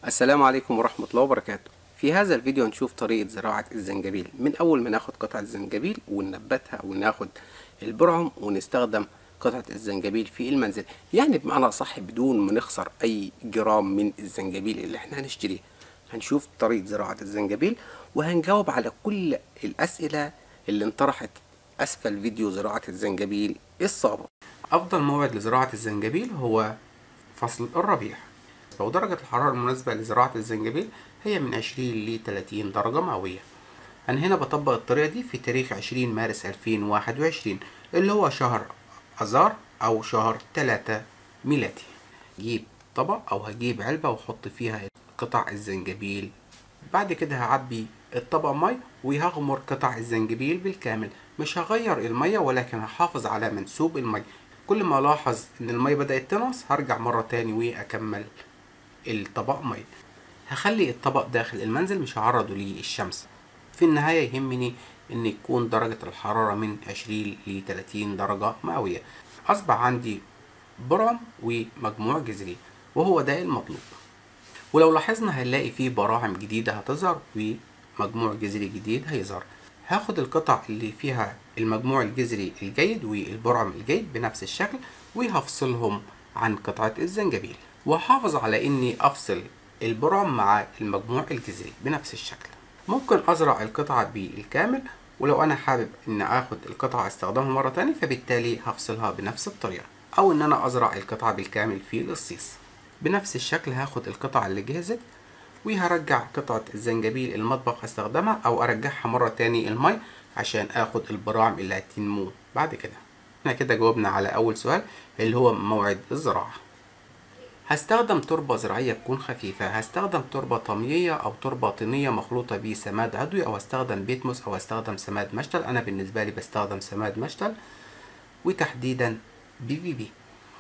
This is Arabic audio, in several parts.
السلام عليكم ورحمة الله وبركاته. في هذا الفيديو هنشوف طريقة زراعة الزنجبيل من أول ما ناخد قطعة الزنجبيل وننبتها وناخد البرعم ونستخدم قطعة الزنجبيل في المنزل، يعني بمعنى صح بدون ما نخسر أي جرام من الزنجبيل اللي احنا هنشتريه. هنشوف طريقة زراعة الزنجبيل وهنجاوب على كل الأسئلة اللي انطرحت أسفل فيديو زراعة الزنجبيل السابق. أفضل موعد لزراعة الزنجبيل هو فصل الربيع، ودرجة الحرارة المناسبة لزراعة الزنجبيل هي من 20 ل 30 درجة مئوية. أنا هنا بطبق الطريقة دي في تاريخ 20 مارس 2021 اللي هو شهر آذار أو شهر 3 ميلادي. هجيب طبق أو هجيب علبة وأحط فيها قطع الزنجبيل، بعد كده هعبي الطبق مي وهغمر قطع الزنجبيل بالكامل. مش هغير المية ولكن هحافظ على منسوب المي. كل ما ألاحظ إن المية بدأت تنقص هرجع مرة تاني وأكمل الطبق مي. هخلي الطبق داخل المنزل مش هعرضه للشمس. في النهاية يهمني ان يكون درجة الحرارة من 20 ل 30 درجة مئوية. اصبح عندي برعم ومجموع جذري وهو ده المطلوب. ولو لاحظنا هنلاقي فيه براعم جديدة هتظهر ومجموع جذري جديد هيظهر. هاخد القطع اللي فيها المجموع الجذري الجيد والبرعم الجيد بنفس الشكل وهفصلهم عن قطعة الزنجبيل، وحافظ على اني افصل البرعم مع المجموع الجذري بنفس الشكل. ممكن ازرع القطعة بالكامل، ولو انا حابب ان اخد القطعة استخدمها مرة تانية فبالتالي هفصلها بنفس الطريقة، او ان انا ازرع القطعة بالكامل في القصيص. بنفس الشكل هاخد القطعة اللي جهزت وهرجع قطعة الزنجبيل المطبخ استخدمها او ارجعها مرة تاني المي عشان اخد البراعم اللي هتنمو بعد كده. احنا كده جاوبنا على اول سؤال اللي هو موعد الزراعة. هستخدم تربة زراعية تكون خفيفة. هستخدم تربة طمية أو تربة طينية مخلوطة بسماد عضوي، أو هستخدم بيتموس، أو هستخدم سماد مشتل. أنا بالنسبة لي بستخدم سماد مشتل وتحديدا بي.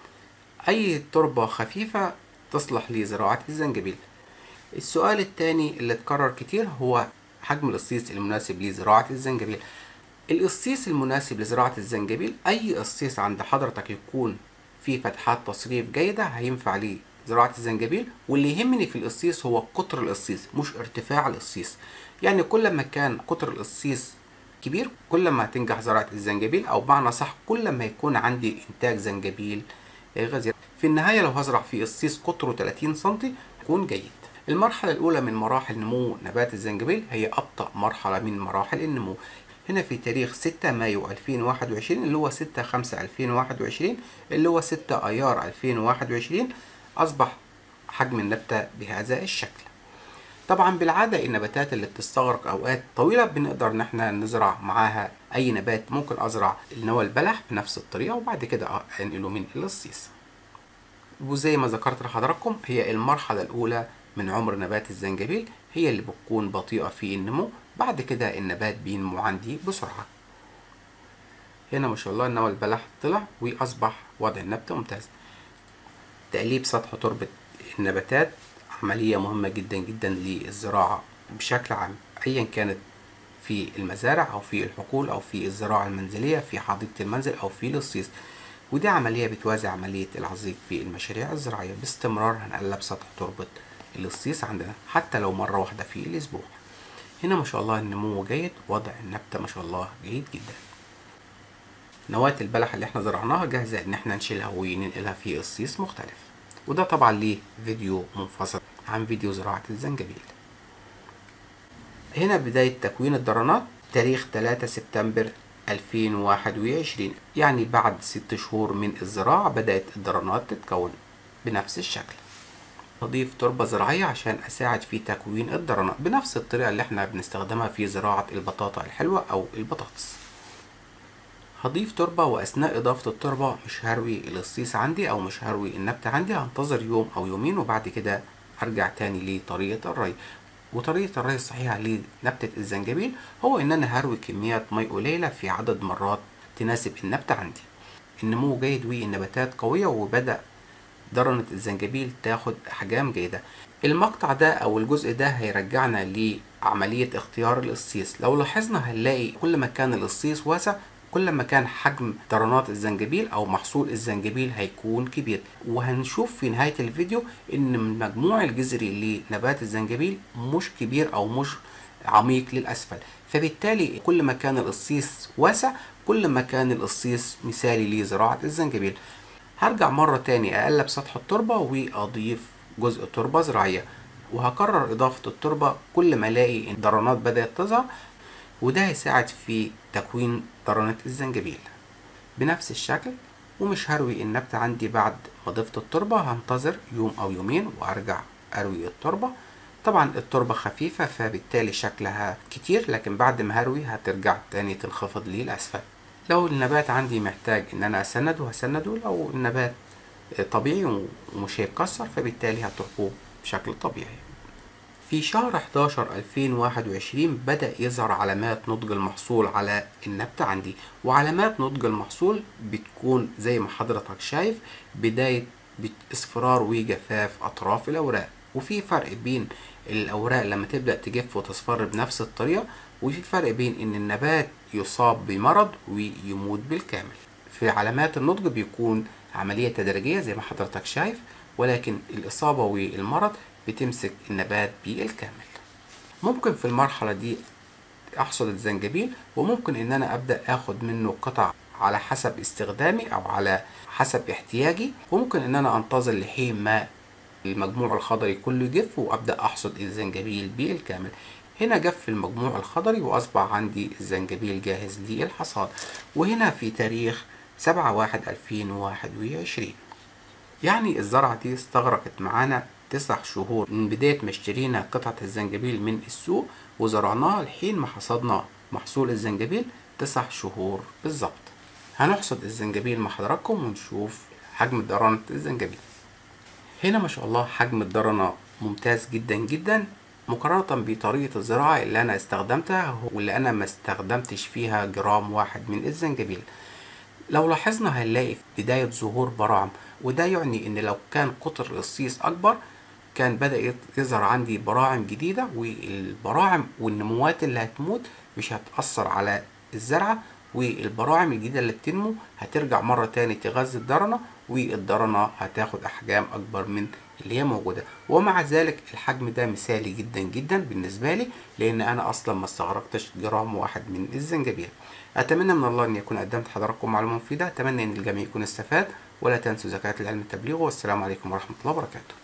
أي تربة خفيفة تصلح لزراعة الزنجبيل. السؤال الثاني اللي اتكرر كتير هو حجم القصيص المناسب لزراعة الزنجبيل. القصيص المناسب لزراعة الزنجبيل أي قصيص عند حضرتك يكون في فتحات تصريف جيدة هينفع لزراعة الزنجبيل. واللي يهمني في القصيص هو قطر القصيص مش ارتفاع القصيص. يعني كل ما كان قطر القصيص كبير كل ما هتنجح زراعة الزنجبيل، أو بمعنى صح كل ما يكون عندي إنتاج زنجبيل غزير. في النهاية لو هزرع في قصيص قطره 30 سنتي يكون جيد. المرحلة الأولى من مراحل نمو نبات الزنجبيل هي أبطأ مرحلة من مراحل النمو. هنا في تاريخ 6 مايو 2021 اللي هو 6/5/2021 اللي هو 6 أيار 2021 أصبح حجم النبتة بهذا الشكل. طبعا بالعادة النباتات اللي بتستغرق أوقات طويلة بنقدر إن احنا نزرع معاها أي نبات. ممكن أزرع النوى البلح بنفس الطريقة وبعد كده أنقله من القصيص. وزي ما ذكرت لحضراتكم هي المرحلة الأولى من عمر نبات الزنجبيل هي اللي بتكون بطيئة في النمو، بعد كده النبات بينمو عندي بسرعة. هنا ما شاء الله النوى البلح طلع وأصبح وضع النبتة ممتاز. تقليب سطح تربة النباتات عملية مهمة جدا جدا للزراعة بشكل عام، أيا كانت في المزارع أو في الحقول أو في الزراعة المنزلية في حديقة المنزل أو في القصيص. ودي عملية بتوازي عملية العزيق في المشاريع الزراعية. باستمرار هنقلب سطح تربة القصيص عندنا حتى لو مرة واحدة في الأسبوع. هنا ما شاء الله النمو جيد، وضع النبتة ما شاء الله جيد جدا. نواة البلح اللي احنا زرعناها جاهزة ان احنا نشيلها وننقلها في قصيص مختلف، وده طبعا ليه فيديو منفصل عن فيديو زراعة الزنجبيل. هنا بداية تكوين الضرنات تاريخ 3 سبتمبر 2021، يعني بعد 6 شهور من الزراعة بدأت الضرنات تتكون بنفس الشكل. هضيف تربة زراعية عشان أساعد في تكوين الضرنات بنفس الطريقة اللي احنا بنستخدمها في زراعة البطاطا الحلوة أو البطاطس. هضيف تربة، وأثناء إضافة التربة مش هروي القصيص عندي أو مش هروي النبتة عندي. هنتظر يوم أو يومين وبعد كده هرجع تاني لطريقة الري. وطريقة الري الصحيحة لنبتة الزنجبيل هو إن أنا هروي كميات مي قليلة في عدد مرات تناسب النبتة عندي. النمو جيد والنباتات قوية وبدأ درنة الزنجبيل تاخد أحجام جيدة. المقطع ده أو الجزء ده هيرجعنا لعملية اختيار القصيص. لو لاحظنا هنلاقي كل ما كان القصيص واسع كل ما كان حجم درنات الزنجبيل او محصول الزنجبيل هيكون كبير. وهنشوف في نهاية الفيديو ان المجموع الجذري لنبات الزنجبيل مش كبير او مش عميق للاسفل، فبالتالي كل ما كان القصيص واسع كل ما كان القصيص مثالي لزراعة الزنجبيل. هرجع مرة تاني اقلب سطح التربة واضيف جزء تربة زراعية، وهكرر اضافة التربة كل ما الاقي ان درنات بدأت تظهر، وده هيساعد في تكوين درنة الزنجبيل بنفس الشكل. ومش هروي النبتة عندي بعد ما ضفت التربة، هنتظر يوم او يومين وارجع اروي التربة. طبعا التربة خفيفة فبالتالي شكلها كتير، لكن بعد ما هروي هترجع تاني تنخفض للأسفل. لو النبات عندي محتاج ان انا اسنده هسنده، لو النبات طبيعي ومش هيتكسر فبالتالي هتركوه بشكل طبيعي. في شهر 11 2021 بدأ يظهر علامات نضج المحصول على النبتة عندي، وعلامات نضج المحصول بتكون زي ما حضرتك شايف بداية اصفرار وجفاف أطراف الأوراق. وفي فرق بين الأوراق لما تبدأ تجف وتصفر بنفس الطريقة، وفي فرق بين إن النبات يصاب بمرض ويموت بالكامل. في علامات النضج بيكون عملية تدريجية زي ما حضرتك شايف، ولكن الإصابة والمرض بتمسك النبات بالكامل. ممكن في المرحلة دي احصد الزنجبيل، وممكن ان انا ابدأ اخد منه قطع على حسب استخدامي او على حسب احتياجي، وممكن ان انا انتظر لحين ما المجموع الخضري كله يجف وابدأ احصد الزنجبيل بالكامل. هنا جف المجموع الخضري واصبح عندي الزنجبيل جاهز للحصاد، وهنا في تاريخ 7/1/2021. يعني الزرعة دي استغرقت معانا 9 شهور من بداية ما اشترينا قطعة الزنجبيل من السوق وزرعناها لحين ما حصدنا محصول الزنجبيل 9 شهور بالظبط. هنحصد الزنجبيل مع حضراتكم ونشوف حجم درنة الزنجبيل. هنا ما شاء الله حجم الدرنة ممتاز جدا جدا مقارنة بطريقة الزراعة اللي أنا استخدمتها، واللي أنا ما استخدمتش فيها جرام واحد من الزنجبيل. لو لاحظنا هنلاقي في بداية ظهور براعم، وده يعني ان لو كان قطر القصيص اكبر كان بدأ يظهر عندي براعم جديدة، والبراعم والنموات اللي هتموت مش هتأثر على الزرعة، والبراعم الجديدة اللي بتنمو هترجع مرة تاني تغذي الدرنة، والدرنة هتاخد أحجام أكبر من اللي هي موجودة. ومع ذلك الحجم ده مثالي جدا جدا بالنسبة لي، لأن أنا أصلا ما استغرقتش جرام واحد من الزنجبيل. أتمنى من الله أن يكون قدمت حضراتكم معلومة مفيدة، أتمنى أن الجميع يكون استفاد، ولا تنسوا زكاة العلم تبليغه. والسلام عليكم ورحمة الله وبركاته.